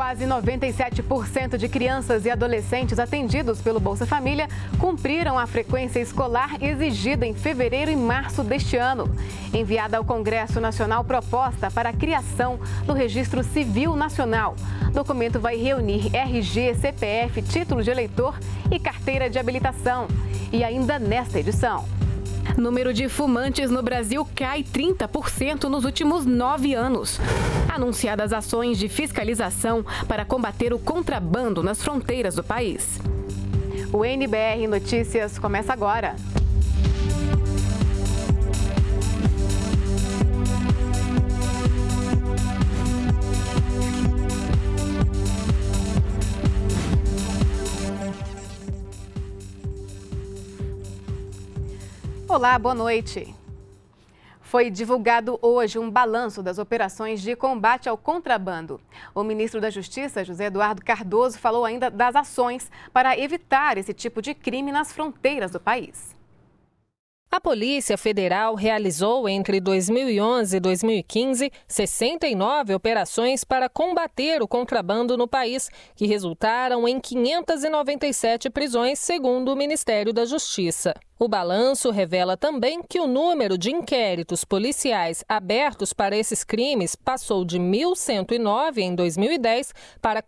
Quase 97% de crianças e adolescentes atendidos pelo Bolsa Família cumpriram a frequência escolar exigida em fevereiro e março deste ano. Enviada ao Congresso Nacional proposta para a criação do Registro Civil Nacional. O documento vai reunir RG, CPF, título de eleitor e carteira de habilitação. E ainda nesta edição, número de fumantes no Brasil cai 30% nos últimos 9 anos. Anunciadas ações de fiscalização para combater o contrabando nas fronteiras do país. O NBR Notícias começa agora. Olá, boa noite. Foi divulgado hoje um balanço das operações de combate ao contrabando. O ministro da Justiça, José Eduardo Cardoso, falou ainda das ações para evitar esse tipo de crime nas fronteiras do país. A Polícia Federal realizou entre 2011 e 2015 69 operações para combater o contrabando no país, que resultaram em 597 prisões, segundo o Ministério da Justiça. O balanço revela também que o número de inquéritos policiais abertos para esses crimes passou de 1.109 em 2010 para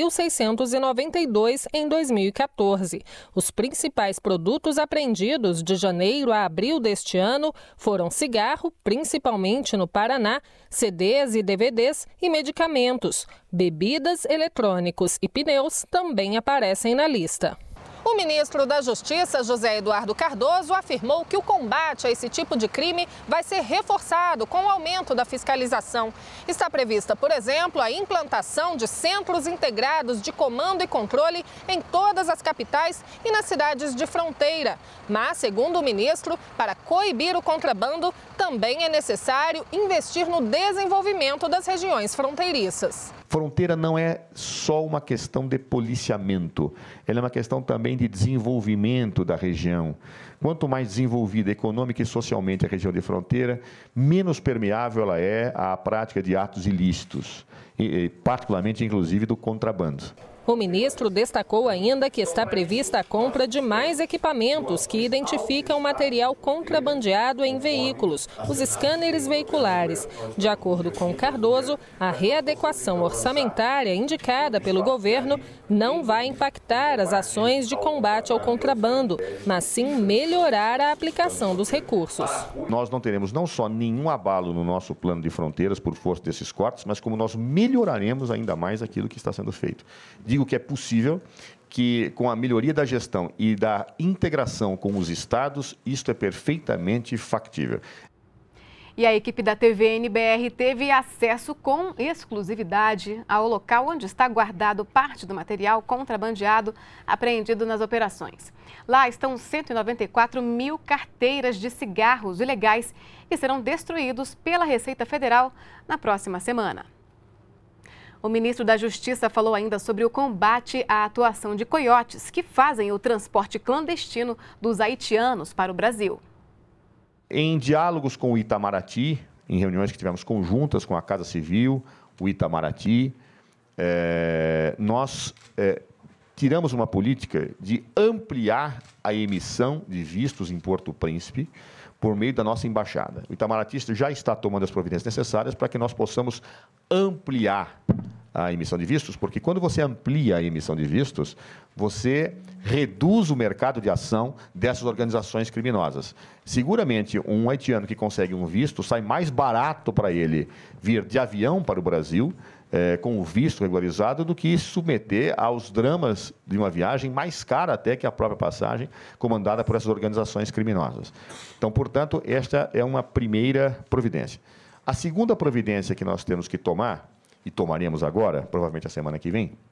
4.692 em 2014. Os principais produtos apreendidos de janeiro a abril deste ano foram cigarro, principalmente no Paraná, CDs e DVDs e medicamentos. Bebidas, eletrônicos e pneus também aparecem na lista. O ministro da Justiça, José Eduardo Cardoso, afirmou que o combate a esse tipo de crime vai ser reforçado com o aumento da fiscalização. Está prevista, por exemplo, a implantação de centros integrados de comando e controle em todas as capitais e nas cidades de fronteira. Mas, segundo o ministro, para coibir o contrabando, também é necessário investir no desenvolvimento das regiões fronteiriças. Fronteira não é só uma questão de policiamento, ela é uma questão também de desenvolvimento da região. Quanto mais desenvolvida econômica e socialmente a região de fronteira, menos permeável ela é à prática de atos ilícitos, e particularmente, inclusive, do contrabando. O ministro destacou ainda que está prevista a compra de mais equipamentos que identificam material contrabandeado em veículos, os scanners veiculares. De acordo com Cardoso, a readequação orçamentária indicada pelo governo não vai impactar as ações de combate ao contrabando, mas sim melhorar a aplicação dos recursos. Nós não teremos não só nenhum abalo no nosso plano de fronteiras por força desses cortes, mas como nós melhoraremos ainda mais aquilo que está sendo feito. Digo que é possível que, com a melhoria da gestão e da integração com os estados, isto é perfeitamente factível. E a equipe da TV NBR teve acesso com exclusividade ao local onde está guardado parte do material contrabandeado apreendido nas operações. Lá estão 194 mil carteiras de cigarros ilegais que serão destruídos pela Receita Federal na próxima semana. O ministro da Justiça falou ainda sobre o combate à atuação de coiotes que fazem o transporte clandestino dos haitianos para o Brasil. Em diálogos com o Itamaraty, em reuniões que tivemos conjuntas com a Casa Civil, o Itamaraty, nós tiramos uma política de ampliar a emissão de vistos em Porto Príncipe por meio da nossa embaixada. O Itamaraty já está tomando as providências necessárias para que nós possamos ampliar a emissão de vistos, porque quando você amplia a emissão de vistos, você reduz o mercado de ação dessas organizações criminosas. Seguramente, um haitiano que consegue um visto, sai mais barato para ele vir de avião para o Brasil, com o visto regularizado, do que se submeter aos dramas de uma viagem mais cara até que a própria passagem, comandada por essas organizações criminosas. Então, portanto, esta é uma primeira providência. A segunda providência que nós temos que tomar, e tomaremos agora, provavelmente a semana que vem,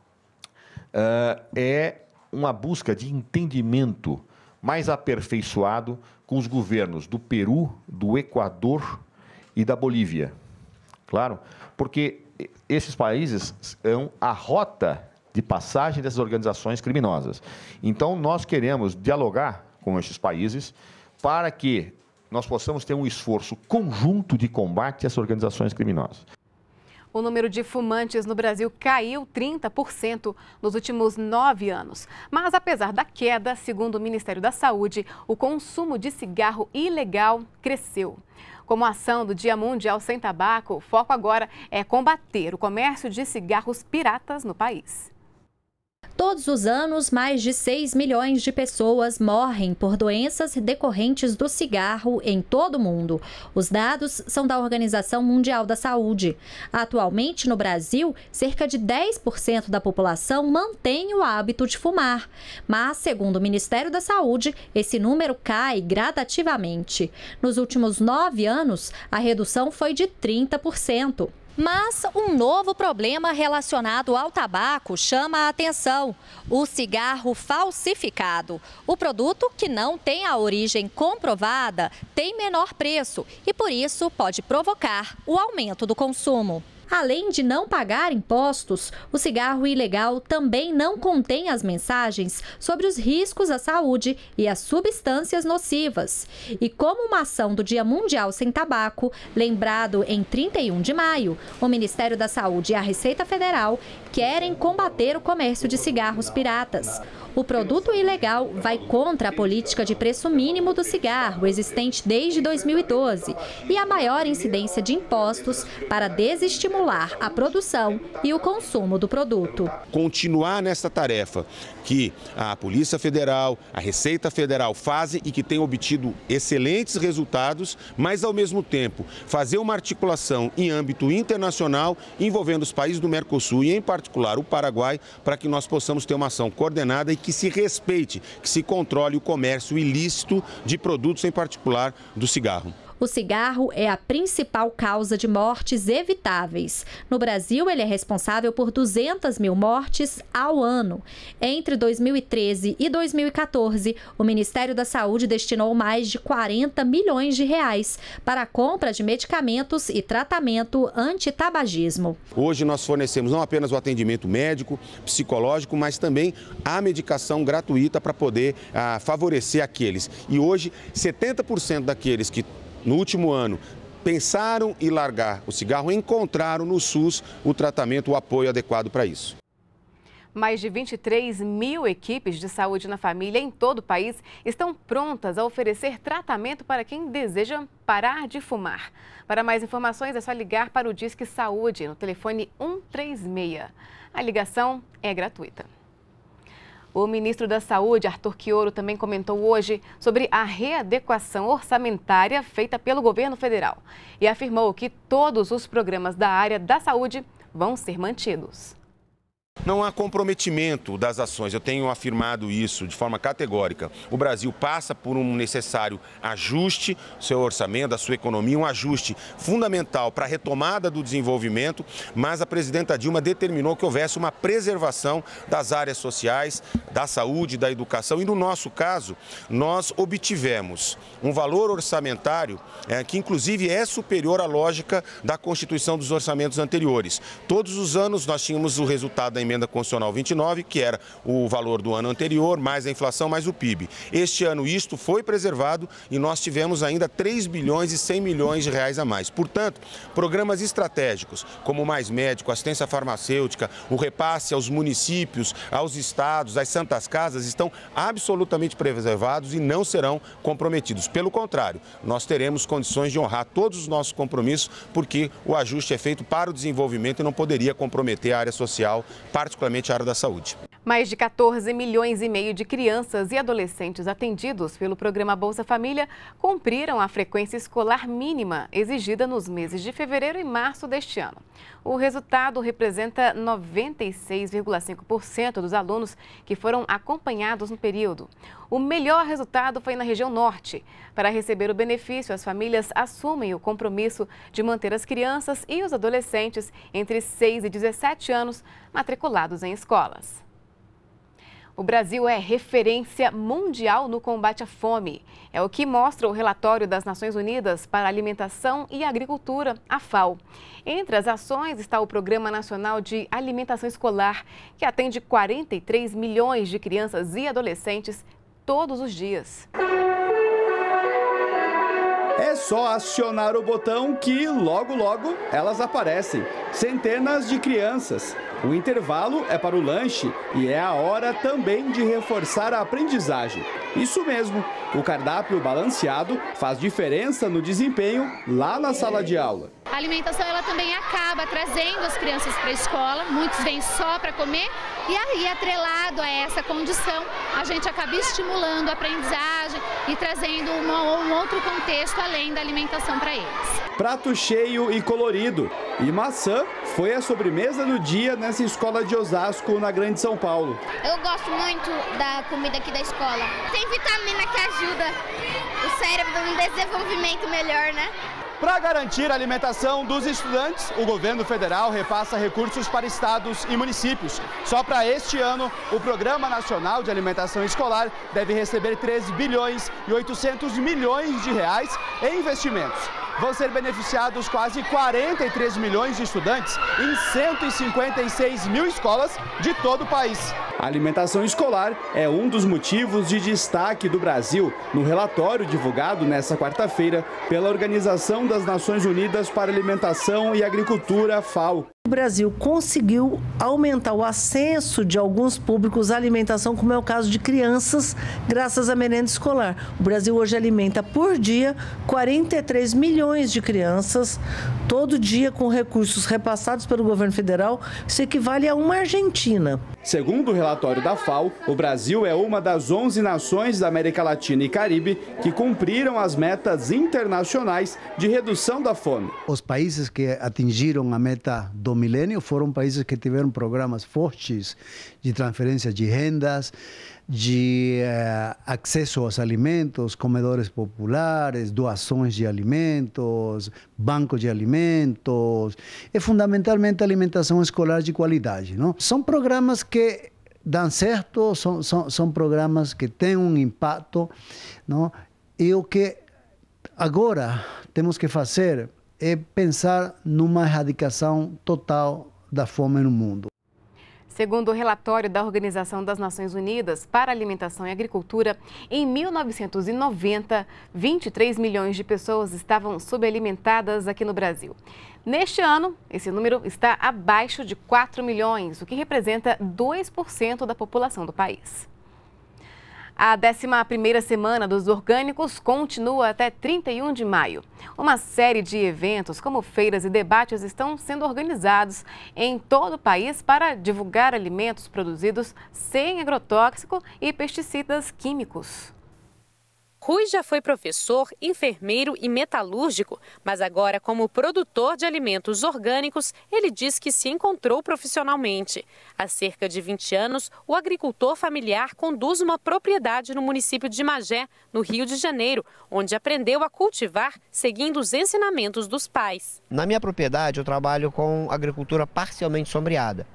é uma busca de entendimento mais aperfeiçoado com os governos do Peru, do Equador e da Bolívia. Claro, porque esses países são a rota de passagem dessas organizações criminosas. Então, nós queremos dialogar com esses países para que nós possamos ter um esforço conjunto de combate a essas organizações criminosas. O número de fumantes no Brasil caiu 30% nos últimos 9 anos. Mas, apesar da queda, segundo o Ministério da Saúde, o consumo de cigarro ilegal cresceu. Como ação do Dia Mundial Sem Tabaco, o foco agora é combater o comércio de cigarros piratas no país. Todos os anos, mais de 6 milhões de pessoas morrem por doenças decorrentes do cigarro em todo o mundo. Os dados são da Organização Mundial da Saúde. Atualmente, no Brasil, cerca de 10% da população mantém o hábito de fumar. Mas, segundo o Ministério da Saúde, esse número cai gradativamente. Nos últimos 9 anos, a redução foi de 30%. Mas um novo problema relacionado ao tabaco chama a atenção: o cigarro falsificado. O produto que não tem a origem comprovada tem menor preço e, por isso, pode provocar o aumento do consumo. Além de não pagar impostos, o cigarro ilegal também não contém as mensagens sobre os riscos à saúde e as substâncias nocivas. E como uma ação do Dia Mundial Sem Tabaco, lembrado em 31 de maio, o Ministério da Saúde e a Receita Federal querem combater o comércio de cigarros piratas. O produto ilegal vai contra a política de preço mínimo do cigarro, existente desde 2012, e a maior incidência de impostos para desestimular a produção e o consumo do produto. Continuar nessa tarefa que a Polícia Federal, a Receita Federal fazem e que tem obtido excelentes resultados, mas, ao mesmo tempo, fazer uma articulação em âmbito internacional envolvendo os países do Mercosul e, em particular, o Paraguai, para que nós possamos ter uma ação coordenada e que se respeite, que se controle o comércio ilícito de produtos, em particular do cigarro. O cigarro é a principal causa de mortes evitáveis. No Brasil, ele é responsável por 200 mil mortes ao ano. Entre 2013 e 2014, o Ministério da Saúde destinou mais de 40 milhões de reais para a compra de medicamentos e tratamento antitabagismo. Hoje nós fornecemos não apenas o atendimento médico, psicológico, mas também a medicação gratuita para poder favorecer aqueles. E hoje, 70% daqueles que no último ano pensaram em largar o cigarro, encontraram no SUS o tratamento, o apoio adequado para isso. Mais de 23 mil equipes de saúde na família em todo o país estão prontas a oferecer tratamento para quem deseja parar de fumar. Para mais informações é só ligar para o Disque Saúde no telefone 136. A ligação é gratuita. O ministro da Saúde, Arthur Quiorio, também comentou hoje sobre a readequação orçamentária feita pelo governo federal e afirmou que todos os programas da área da saúde vão ser mantidos. Não há comprometimento das ações, eu tenho afirmado isso de forma categórica. O Brasil passa por um necessário ajuste do seu orçamento, da sua economia, um ajuste fundamental para a retomada do desenvolvimento, mas a presidenta Dilma determinou que houvesse uma preservação das áreas sociais, da saúde, da educação e, no nosso caso, nós obtivemos um valor orçamentário que, inclusive, é superior à lógica da constituição dos orçamentos anteriores. Todos os anos nós tínhamos o resultado da Emenda Constitucional 29, que era o valor do ano anterior, mais a inflação, mais o PIB. Este ano isto foi preservado e nós tivemos ainda 3 bilhões e 100 milhões de reais a mais. Portanto, programas estratégicos como Mais Médico, assistência farmacêutica, o repasse aos municípios, aos estados, às santas casas estão absolutamente preservados e não serão comprometidos. Pelo contrário, nós teremos condições de honrar todos os nossos compromissos, porque o ajuste é feito para o desenvolvimento e não poderia comprometer a área social, particularmente a área da saúde. Mais de 14 milhões e meio de crianças e adolescentes atendidos pelo programa Bolsa Família cumpriram a frequência escolar mínima exigida nos meses de fevereiro e março deste ano. O resultado representa 96,5% dos alunos que foram acompanhados no período. O melhor resultado foi na região norte. Para receber o benefício, as famílias assumem o compromisso de manter as crianças e os adolescentes entre 6 e 17 anos matriculados em escolas. O Brasil é referência mundial no combate à fome. É o que mostra o relatório das Nações Unidas para a Alimentação e Agricultura, a FAO. Entre as ações está o Programa Nacional de Alimentação Escolar, que atende 43 milhões de crianças e adolescentes todos os dias. É só acionar o botão que logo elas aparecem. Centenas de crianças. O intervalo é para o lanche e é a hora também de reforçar a aprendizagem. Isso mesmo, o cardápio balanceado faz diferença no desempenho lá na sala de aula. A alimentação ela também acaba trazendo as crianças para a escola, muitos vêm só para comer e aí, atrelado a essa condição, a gente acaba estimulando a aprendizagem e trazendo um outro contexto além da alimentação para eles. Prato cheio e colorido. E maçã foi a sobremesa do dia nessa escola de Osasco, na Grande São Paulo. Eu gosto muito da comida aqui da escola. Tem vitamina que ajuda o cérebro num desenvolvimento melhor, né? Para garantir a alimentação dos estudantes, o governo federal repassa recursos para estados e municípios. Só para este ano, o Programa Nacional de Alimentação Escolar deve receber 3 bilhões e 800 milhões de reais em investimentos. Vão ser beneficiados quase 43 milhões de estudantes em 156 mil escolas de todo o país. A alimentação escolar é um dos motivos de destaque do Brasil no relatório divulgado nesta quarta-feira pela Organização das Nações Unidas para Alimentação e Agricultura, FAO. O Brasil conseguiu aumentar o acesso de alguns públicos à alimentação, como é o caso de crianças, graças à merenda escolar. O Brasil hoje alimenta por dia 43 milhões de crianças, todo dia com recursos repassados pelo governo federal. Isso equivale a uma Argentina. Segundo o relatório da FAO, o Brasil é uma das 11 nações da América Latina e Caribe que cumpriram as metas internacionais de redução da fome. Os países que atingiram a meta do milênio foram países que tiveram programas fortes de transferência de rendas, de acesso aos alimentos, comedores populares, doações de alimentos, bancos de alimentos e fundamentalmente alimentação escolar de qualidade, não? São programas que dão certo, são programas que têm um impacto, não? E o que agora temos que fazer é pensar numa erradicação total da fome no mundo. Segundo o relatório da Organização das Nações Unidas para a Alimentação e Agricultura, em 1990, 23 milhões de pessoas estavam subalimentadas aqui no Brasil. Neste ano, esse número está abaixo de 4 milhões, o que representa 2% da população do país. A 11ª Semana dos Orgânicos continua até 31 de maio. Uma série de eventos, como feiras e debates, estão sendo organizados em todo o país para divulgar alimentos produzidos sem agrotóxico e pesticidas químicos. Rui já foi professor, enfermeiro e metalúrgico, mas agora, como produtor de alimentos orgânicos, ele diz que se encontrou profissionalmente. Há cerca de 20 anos, o agricultor familiar conduz uma propriedade no município de Magé, no Rio de Janeiro, onde aprendeu a cultivar seguindo os ensinamentos dos pais. Na minha propriedade, eu trabalho com agricultura parcialmente sombreada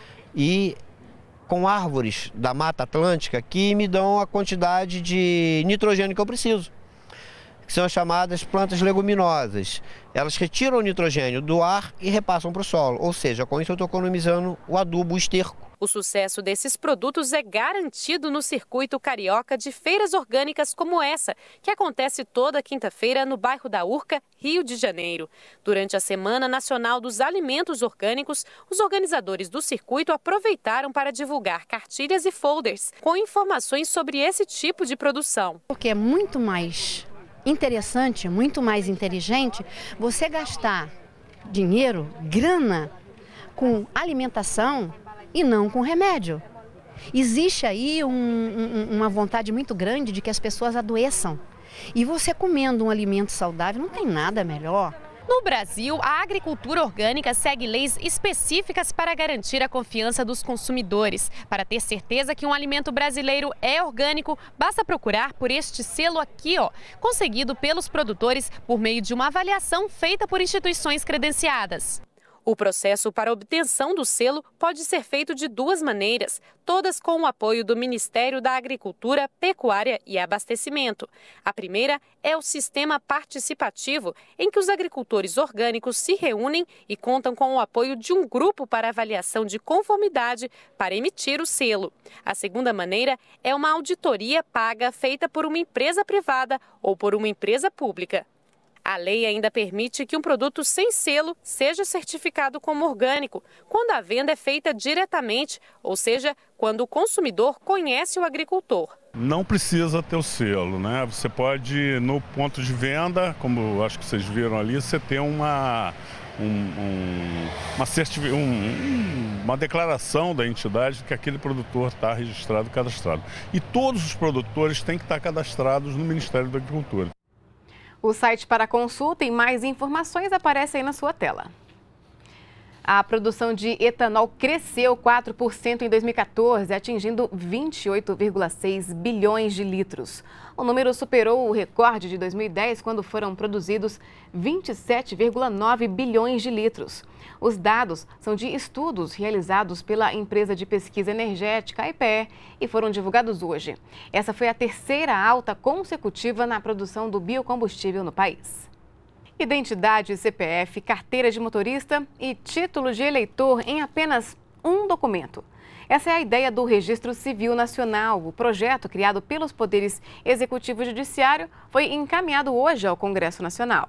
e com árvores da Mata Atlântica que me dão a quantidade de nitrogênio que eu preciso, que são as chamadas plantas leguminosas. Elas retiram o nitrogênio do ar e repassam para o solo, ou seja, com isso eu estou economizando o adubo, o esterco. O sucesso desses produtos é garantido no circuito carioca de feiras orgânicas como essa, que acontece toda quinta-feira no bairro da Urca, Rio de Janeiro. Durante a Semana Nacional dos Alimentos Orgânicos, os organizadores do circuito aproveitaram para divulgar cartilhas e folders com informações sobre esse tipo de produção. Porque é muito mais interessante, muito mais inteligente você gastar dinheiro, grana, com alimentação e não com remédio. Existe aí uma vontade muito grande de que as pessoas adoeçam. E você comendo um alimento saudável não tem nada melhor. No Brasil, a agricultura orgânica segue leis específicas para garantir a confiança dos consumidores. Para ter certeza que um alimento brasileiro é orgânico, basta procurar por este selo aqui, conseguido pelos produtores por meio de uma avaliação feita por instituições credenciadas. O processo para obtenção do selo pode ser feito de duas maneiras, todas com o apoio do Ministério da Agricultura, Pecuária e Abastecimento. A primeira é o sistema participativo, em que os agricultores orgânicos se reúnem e contam com o apoio de um grupo para avaliação de conformidade para emitir o selo. A segunda maneira é uma auditoria paga feita por uma empresa privada ou por uma empresa pública. A lei ainda permite que um produto sem selo seja certificado como orgânico, quando a venda é feita diretamente, ou seja, quando o consumidor conhece o agricultor. Não precisa ter o selo, né? Você pode, no ponto de venda, como acho que vocês viram ali, você tem uma declaração da entidade que aquele produtor está registrado, cadastrado. E todos os produtores têm que estar cadastrados no Ministério da Agricultura. O site para consulta e mais informações aparece aí na sua tela. A produção de etanol cresceu 4% em 2014, atingindo 28,6 bilhões de litros. O número superou o recorde de 2010, quando foram produzidos 27,9 bilhões de litros. Os dados são de estudos realizados pela empresa de pesquisa energética, a IPE, e foram divulgados hoje. Essa foi a terceira alta consecutiva na produção do biocombustível no país. Identidade, CPF, carteira de motorista e título de eleitor em apenas um documento. Essa é a ideia do Registro Civil Nacional. O projeto, criado pelos poderes Executivo e Judiciário, foi encaminhado hoje ao Congresso Nacional.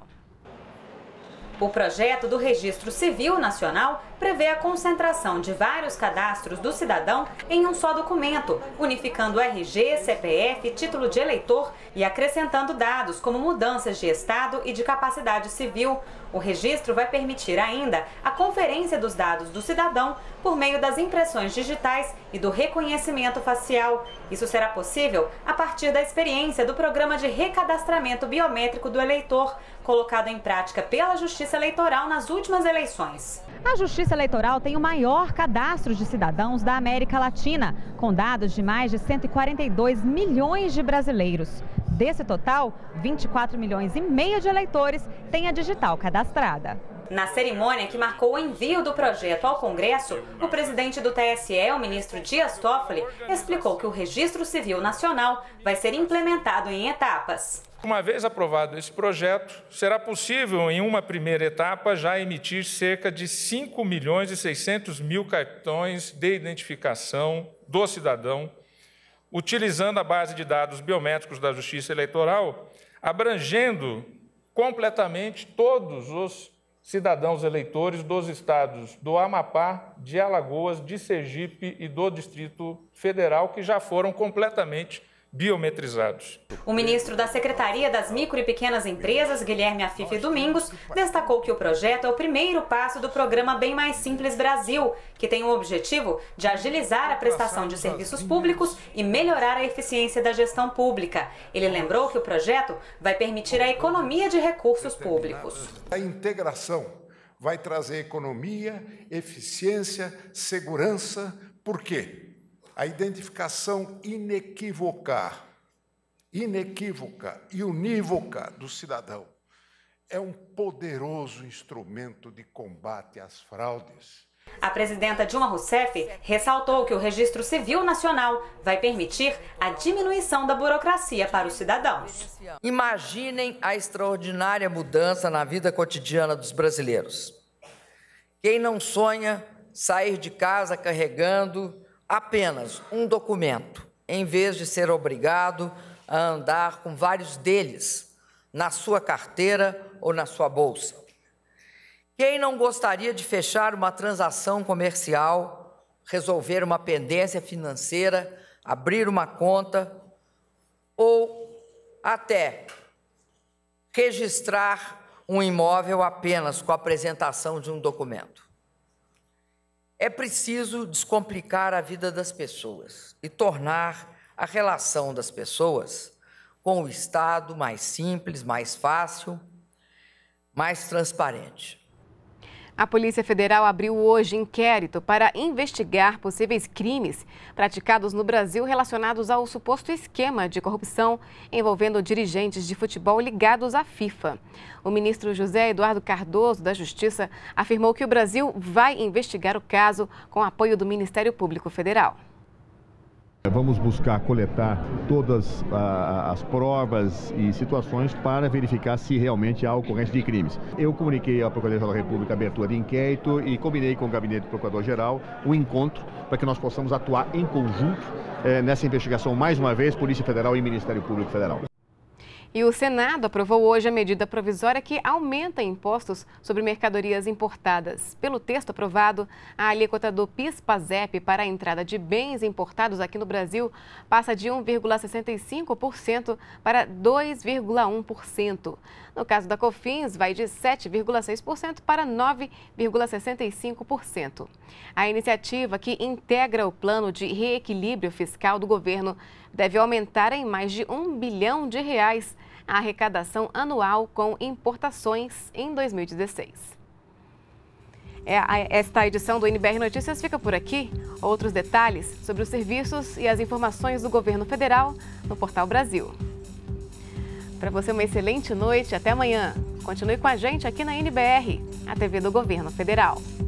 O projeto do Registro Civil Nacional prevê a concentração de vários cadastros do cidadão em um só documento, unificando RG, CPF, título de eleitor e acrescentando dados como mudanças de estado e de capacidade civil. O registro vai permitir ainda a conferência dos dados do cidadão por meio das impressões digitais e do reconhecimento facial. Isso será possível a partir da experiência do Programa de Recadastramento Biométrico do Eleitor, colocado em prática pela Justiça Eleitoral nas últimas eleições. A Justiça Eleitoral tem o maior cadastro de cidadãos da América Latina, com dados de mais de 142 milhões de brasileiros. Desse total, 24 milhões e meio de eleitores têm a digital cadastrada. Na cerimônia que marcou o envio do projeto ao Congresso, o presidente do TSE, o ministro Dias Toffoli, explicou que o Registro Civil Nacional vai ser implementado em etapas. Uma vez aprovado esse projeto, será possível, em uma primeira etapa, já emitir cerca de 5 milhões e 600 mil cartões de identificação do cidadão, utilizando a base de dados biométricos da Justiça Eleitoral, abrangendo completamente todos os cidadãos eleitores dos estados do Amapá, de Alagoas, de Sergipe e do Distrito Federal, que já foram completamente biometrizados. O ministro da Secretaria das Micro e Pequenas Empresas, Guilherme Afife Domingos, destacou que o projeto é o primeiro passo do programa Bem Mais Simples Brasil, que tem o objetivo de agilizar a prestação de serviços públicos e melhorar a eficiência da gestão pública. Ele lembrou que o projeto vai permitir a economia de recursos públicos. A integração vai trazer economia, eficiência, segurança. Por quê? A identificação inequívoca e unívoca do cidadão é um poderoso instrumento de combate às fraudes. A presidenta Dilma Rousseff ressaltou que o Registro Civil Nacional vai permitir a diminuição da burocracia para os cidadãos. Imaginem a extraordinária mudança na vida cotidiana dos brasileiros. Quem não sonha sair de casa carregando apenas um documento, em vez de ser obrigado a andar com vários deles na sua carteira ou na sua bolsa? Quem não gostaria de fechar uma transação comercial, resolver uma pendência financeira, abrir uma conta ou até registrar um imóvel apenas com a apresentação de um documento? É preciso descomplicar a vida das pessoas e tornar a relação das pessoas com o Estado mais simples, mais fácil, mais transparente. A Polícia Federal abriu hoje inquérito para investigar possíveis crimes praticados no Brasil relacionados ao suposto esquema de corrupção envolvendo dirigentes de futebol ligados à FIFA. O ministro José Eduardo Cardoso, da Justiça, afirmou que o Brasil vai investigar o caso com apoio do Ministério Público Federal. Vamos buscar coletar todas as provas e situações para verificar se realmente há ocorrência de crimes. Eu comuniquei à Procuradoria da República a abertura de inquérito e combinei com o Gabinete do Procurador-Geral o encontro para que nós possamos atuar em conjunto nessa investigação, mais uma vez, Polícia Federal e Ministério Público Federal. E o Senado aprovou hoje a medida provisória que aumenta impostos sobre mercadorias importadas. Pelo texto aprovado, a alíquota do PIS/PASEP para a entrada de bens importados aqui no Brasil passa de 1,65% para 2,1%. No caso da COFINS, vai de 7,6% para 9,65%. A iniciativa, que integra o plano de reequilíbrio fiscal do governo, deve aumentar em mais de R$1 bilhão a arrecadação anual com importações em 2016. Esta edição do NBR Notícias fica por aqui. Outros detalhes sobre os serviços e as informações do governo federal no Portal Brasil. Para você, uma excelente noite. Até amanhã. Continue com a gente aqui na NBR, a TV do Governo Federal.